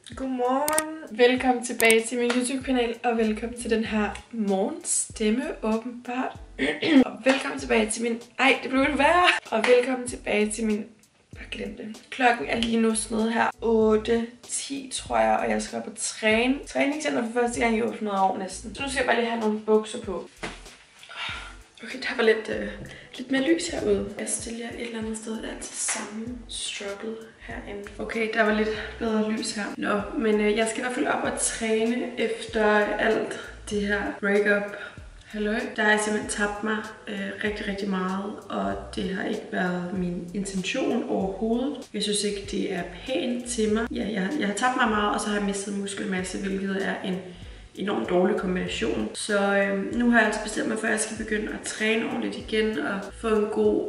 Godmorgen. Velkommen tilbage til min YouTube-kanal, og velkommen til den her morgenstemme, åbenbart. Og velkommen tilbage til min... Ej, det blev lidt værre. Og velkommen tilbage til min... Bare glem det. Klokken er lige nu sådan noget her 8:10, tror jeg, og jeg skal op og træne. Træningscenter for første gang i 800 år næsten. Så nu skal jeg bare lige have nogle bukser på. Okay, der var lidt mere lys herude. Jeg stiller et eller andet sted, der er til samme struggle herinde. Okay, der var lidt bedre lys her. Nå, men jeg skal i hvert fald op og træne efter alt det her breakup. Halløj. Der har jeg simpelthen tabt mig rigtig meget, og det har ikke været min intention overhovedet. Jeg synes ikke, det er pænt til mig. Ja, jeg har tabt mig meget, og så har jeg mistet muskelmasse, hvilket er en enormt dårlig kombination. Så nu har jeg altså bestemt mig for, at jeg skal begynde at træne ordentligt igen og få en god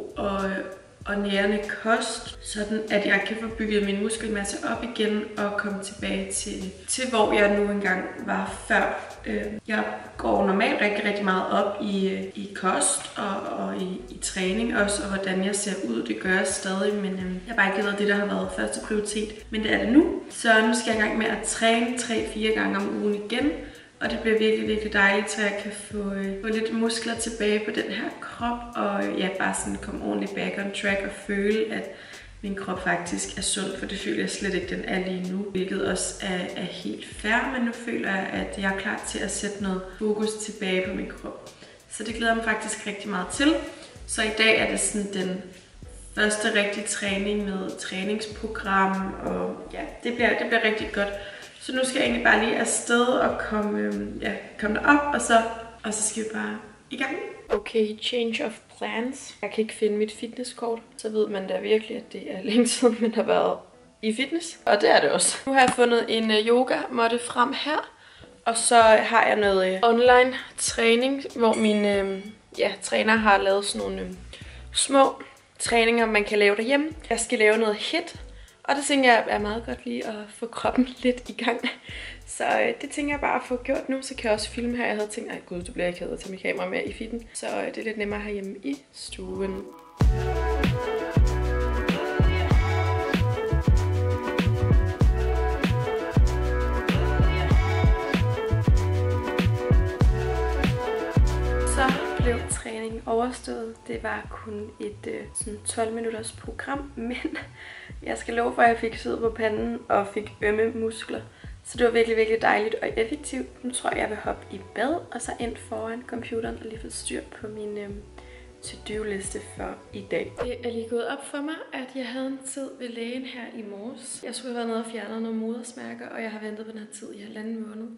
og nærende kost, sådan at jeg kan få bygget min muskelmasse op igen og komme tilbage til hvor jeg nu engang var før. Jeg går normalt rigtig meget op i kost og i træning også, og hvordan jeg ser ud. Det gør jeg stadig, men jeg har bare ikke givet det, der har været første prioritet. Men det er det nu. Så nu skal jeg i gang med at træne 3-4 gange om ugen igen. Og det bliver virkelig dejligt, så jeg kan få lidt muskler tilbage på den her krop. Og ja, bare sådan komme ordentligt back on track og føle, at min krop faktisk er sund. For det føler jeg slet ikke, den er lige nu. Hvilket også er helt fair, men nu føler jeg, at jeg er klar til at sætte noget fokus tilbage på min krop. Så det glæder jeg mig faktisk rigtig meget til. Så i dag er det sådan den første rigtige træning med træningsprogram. Og ja, det bliver rigtig godt. Så nu skal jeg egentlig bare lige afsted og komme derop, og så skal vi bare i gang. Okay, change of plans. Jeg kan ikke finde mit fitnesskort, så ved man da virkelig, at det er længe siden, man har været i fitness. Og det er det også. Nu har jeg fundet en yoga-måtte frem her, og så har jeg noget online træning, hvor min træner har lavet sådan nogle små træninger, man kan lave derhjemme. Jeg skal lave noget HIIT. Og det tænker jeg er meget godt lige at få kroppen lidt i gang. Så det tænker jeg bare at få gjort nu. Så kan jeg også filme her. Jeg havde tænkt, ej gud, du bliver ikke hadet til mit kamera med i fitten. Så det er lidt nemmere herhjemme i stuen. Så blev træningen overstået. Det var kun et sådan 12 minutters program, men jeg skal love for, at jeg fik sved på panden og fik ømme muskler. Så det var virkelig dejligt og effektivt. Nu tror jeg vil hoppe i bad og så ind foran computeren og lige få styr på min to-do-liste for i dag. Det er lige gået op for mig, at jeg havde en tid ved lægen her i morges. Jeg skulle have været nede og fjernet nogle modersmærker, og jeg har ventet på den her tid i 1,5 måned.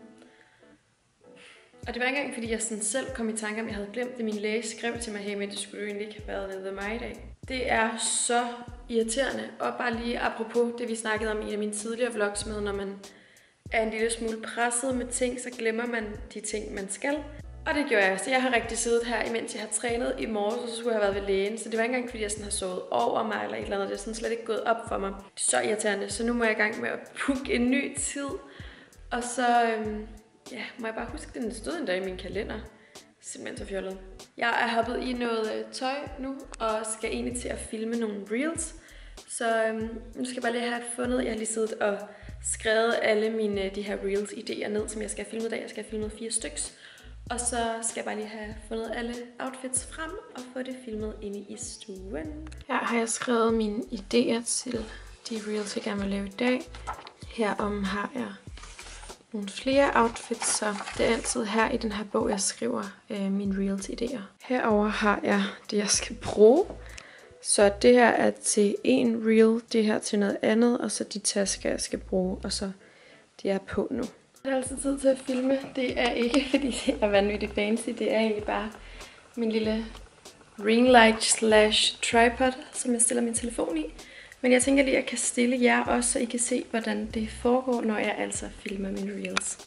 Og det var ikke engang, fordi jeg sådan selv kom i tanke om, at jeg havde glemt det. Min læge skrev til mig, hey, men det skulle jo egentlig ikke have været nede ved mig i dag. Det er så irriterende. Og bare lige apropos det, vi snakkede om i en af mine tidligere vlogs med, når man er en lille smule presset med ting, så glemmer man de ting, man skal. Og det gjorde jeg. Så jeg har rigtig siddet her, imens jeg har trænet i morges, og så skulle jeg have været ved lægen. Så det var ikke engang, fordi jeg sådan har sovet over mig eller et eller andet. Det er sådan slet ikke gået op for mig. Det er så irriterende. Så nu må jeg i gang med at booke en ny tid. Og så må jeg bare huske, at den stod endda i min kalender. Simpelthen så fjollet. Jeg er hoppet i noget tøj nu, og skal egentlig til at filme nogle reels. Så nu skal jeg bare lige have fundet, jeg har lige siddet og skrevet alle mine de her reels idéer ned, som jeg skal have filmet i dag. Jeg skal have filmet 4 styks. Og så skal jeg bare lige have fundet alle outfits frem og få det filmet inde i stuen. Her har jeg skrevet mine idéer til de reels, jeg gerne vil lave i dag. Herom har jeg nogle flere outfits, så det er altid her i den her bog, jeg skriver mine reels idéer. Herover har jeg det, jeg skal bruge. Så det her er til en reel, det her til noget andet, og så de tasker, jeg skal bruge, og så det er på nu. Det er altid tid til at filme. Det er ikke, fordi det er vanvittigt fancy. Det er egentlig bare min lille ring light / tripod, som jeg stiller min telefon i. Men jeg tænker lige, at jeg kan stille jer også, så I kan se, hvordan det foregår, når jeg altså filmer mine reels.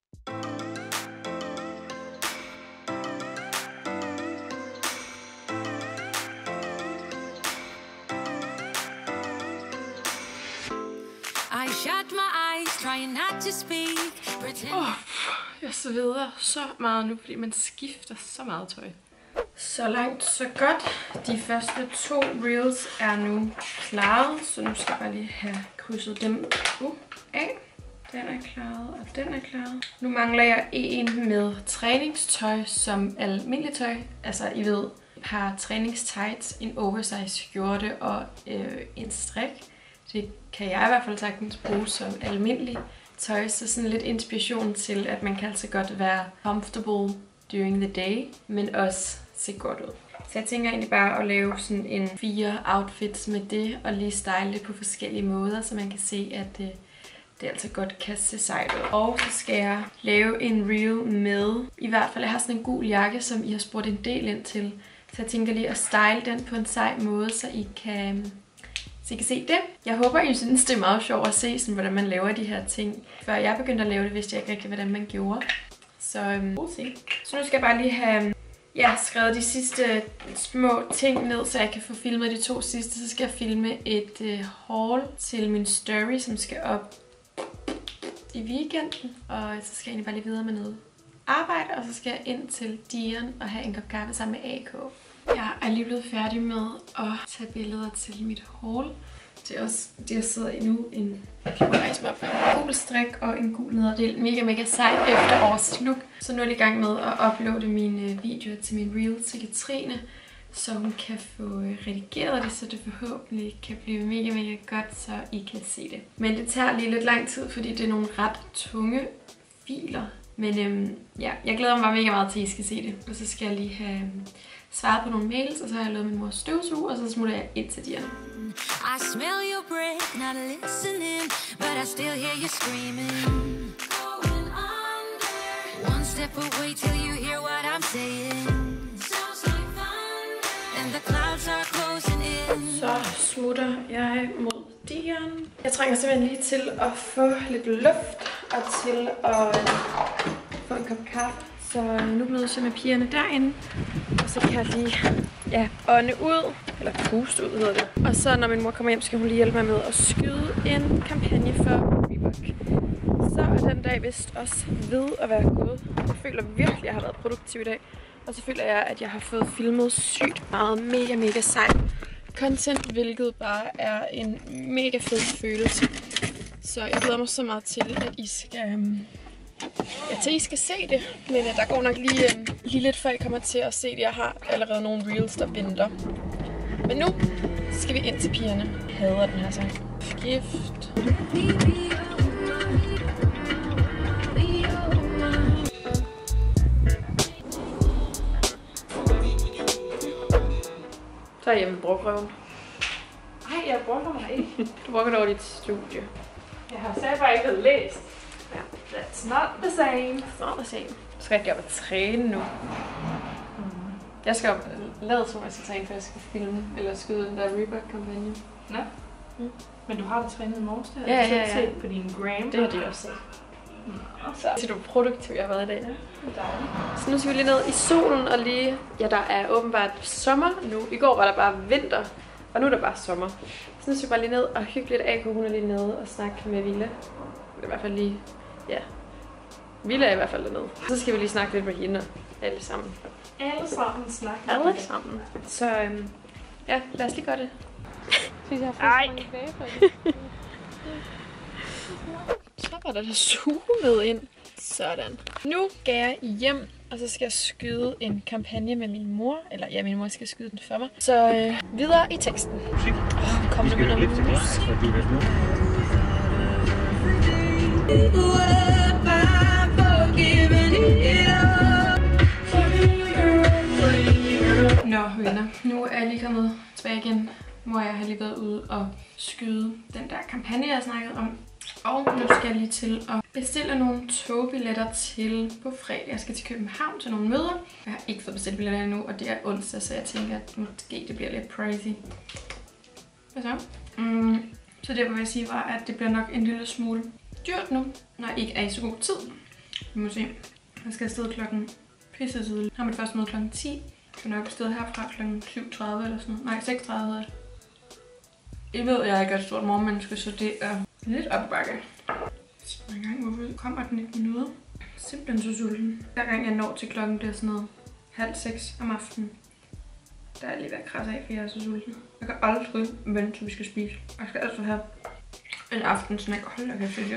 Jeg sveder så meget nu, fordi man skifter så meget tøj. Så langt, så godt. De første 2 reels er nu klaret, så nu skal jeg bare lige have krydset dem af. Den er klaret, og den er klaret. Nu mangler jeg en med træningstøj som almindeligt tøj. Altså, I ved, et par træningstights, en oversize skjorte og en strik. Det kan jeg i hvert fald sagtens bruge som almindelig tøj. Så sådan lidt inspiration til, at man kan altså godt være comfortable during the day, men også se godt ud. Så jeg tænker egentlig bare at lave sådan en 4 outfits med det, og lige style det på forskellige måder, så man kan se, at det altså godt kan se sejt ud. Og så skal jeg lave en reel med, i hvert fald jeg har sådan en gul jakke, som I har spurgt en del ind til. Så jeg tænker lige at style den på en sej måde, så I kan se det. Jeg håber, I synes, det er meget sjovt at se, sådan, hvordan man laver de her ting. Før jeg begyndte at lave det, vidste jeg ikke rigtig, hvordan man gjorde. Så nu skal jeg bare lige have skrevet de sidste små ting ned, så jeg kan få filmet de 2 sidste. Så skal jeg filme et haul til min story, som skal op i weekenden. Og så skal jeg egentlig bare lige videre med noget arbejde, og så skal jeg ind til Dion og have en kop kaffe sammen med AK. Jeg er lige blevet færdig med at tage billeder til mit haul. Det er også det, jeg sidder i nu. En gul strik og en gul nederdel. Mega sej efterårs look. Så nu er jeg i gang med at uploade mine videoer til min reel til Katrine, så hun kan få redigeret det, så det forhåbentlig kan blive mega godt, så I kan se det. Men det tager lige lidt lang tid, fordi det er nogle ret tunge filer. Men jeg glæder mig bare mega meget til, at I skal se det. Og så skal jeg lige have svaret på nogle mails, og så har jeg lavet min mors støvsuge, og så smutter jeg ind til Diana. I smell your breath, not listening, but I still hear you screaming. Going under. One step away till you hear what I'm saying. Sounds like thunder. And the clouds are closing in. Så smutter jeg mod Diana. Jeg trænger simpelthen lige til at få lidt luft, og til at få en kop kaffe. Så nu mødes jeg med pigerne derinde, og så kan jeg lige ånde ud, eller puste ud hedder det. Og så når min mor kommer hjem, skal hun lige hjælpe mig med at skyde en kampagne for Reebok. Så er den dag vist også ved at være gået. Jeg føler virkelig, at jeg har været produktiv i dag. Og så føler jeg, at jeg har fået filmet sygt meget mega sejt content, hvilket bare er en mega fed følelse. Så jeg glæder mig så meget til, at I skal se det, men der går nok lige lidt før jeg kommer til at se det. Jeg har allerede nogle reels, der venter. Men nu skal vi ind til pigerne. Jeg hader den her sang. Gift. Så er jeg hjemme med brugrøven. Nej, jeg bruger mig ikke. Du bruger over dit studie. Jeg har selv bare ikke læst. Ja, that's not the same. It's not the same. Så skal jeg op og træne nu. Jeg skal op lade som jeg skal træne, for jeg skal filme eller skyde den der Reebok-kampagne. Nå. Men du har da trænet i morges, det har jeg set på din gram. Det har de også set. Så du er produktiv, jeg har været i dag. Ja. Så nu skal vi lige ned i solen og lige... Ja, der er åbenbart sommer nu. I går var der bare vinter, og nu er der bare sommer. Så nu skal vi bare lige ned og hygge lidt AK. Hun er lige nede og snakke med Villa. Det er i hvert fald lige... Ja. Villa er i hvert fald dernede. Så skal vi lige snakke lidt med hende. Alle sammen. Alle sammen snakke. Alle sammen. Så ja, lad os lige gøre det. Synes jeg har fået mange kage for det. Så var der suge med ind. Sådan. Nu skal jeg hjem, og så skal jeg skyde en kampagne med min mor. Eller ja, min mor skal skyde den for mig. Så videre i teksten. Kom nu med noget musik. Nå venner, nu er jeg lige kommet tilbage igen. Hvor jeg har lige været ude og skyde den der kampagne, jeg snakkede om. Og nu skal jeg lige til at bestille nogle togbilletter til på fredag. Jeg skal til København til nogle møder. Jeg har ikke fået bestilt billetter endnu, og det er onsdag, så jeg tænker, at måske det bliver lidt pricey. Hvad så? Så det, vil jeg sige, var, at det bliver nok en lille smule dyrt nu, når jeg ikke er i så god tid. Vi må se. Jeg skal afsted klokken pisse tidligt. Jeg har mit første møde klokken 10. Jeg skal nok afsted herfra klokken 7:30 eller sådan noget. Nej, 6:30 hedder det. I ved, jeg er ikke et stort morgenmenneske, så det er lidt opbakke. Så en gang, hvorfor kommer den ikke med noget? Simpelthen så sulten. Hver gang jeg når til klokken bliver sådan noget 5:30 om aftenen, der er jeg lige ved at krasse af, for jeg er så sulten. Jeg kan aldrig vente, til vi skal spise. Jeg skal altså have en aftensnack. Hold da kæft, det er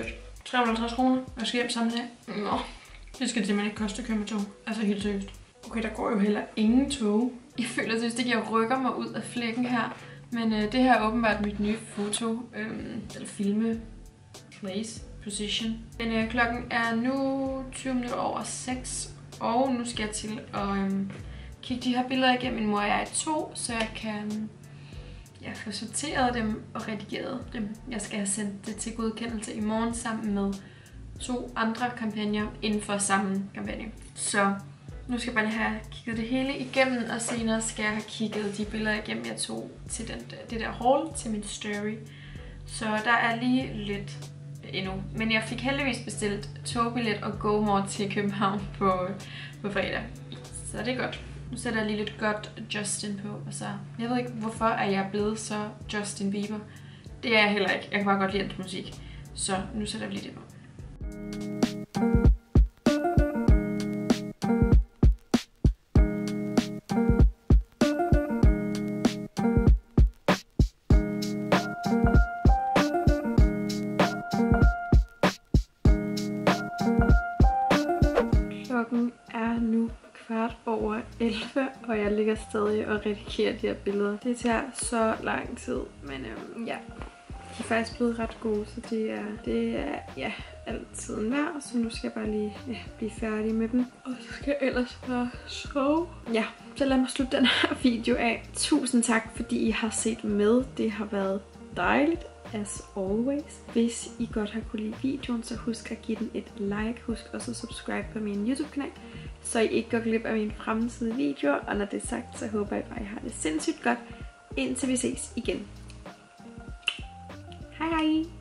350 kroner. Jeg skal hjem sammen dag. Nå, det skal simpelthen ikke koste at køre med tog. Altså helt seriøst. Okay, der går jo heller ingen tog. Jeg føler seriøst ikke, at jeg rykker mig ud af flækken her. Men det her er åbenbart mit nye foto. Eller filme. Place. Position. Men klokken er nu 20 minutter over 6. Og nu skal jeg til at kigge de her billeder igennem. Min mor og jeg er 2, så jeg kan få sorteret dem og redigeret dem. Jeg skal have sendt det til godkendelse i morgen sammen med 2 andre kampagner inden for samme kampagne. Så nu skal jeg bare have kigget det hele igennem, og senere skal jeg have kigget de billeder igennem, jeg tog til det der haul til min story. Så der er lige lidt endnu. Men jeg fik heldigvis bestilt togbillet og GoMore til København på fredag. Så det er godt. Nu sætter jeg lige lidt godt Justin på. Og så, jeg ved ikke, hvorfor er jeg blevet så Justin Bieber. Det er jeg heller ikke. Jeg kan bare godt lide hans musik. Så nu sætter vi lige det på. Klokken er nu 11:15, og jeg ligger stadig og redigerer de her billeder. Det tager så lang tid, men ja, de er faktisk blevet ret gode, så det er altid værd. Så nu skal jeg bare lige blive færdig med dem, og så skal jeg ellers bare sove. Ja, så lad mig slutte den her video af. Tusind tak, fordi I har set med. Det har været dejligt. As always. Hvis I godt har kunne lide videoen, så husk at give den et like. Husk også at subscribe på min YouTube-kanal, så I ikke går glip af mine fremtidige videoer. Og når det er sagt, så håber jeg bare, at I har det sindssygt godt, indtil vi ses igen. Hej hej!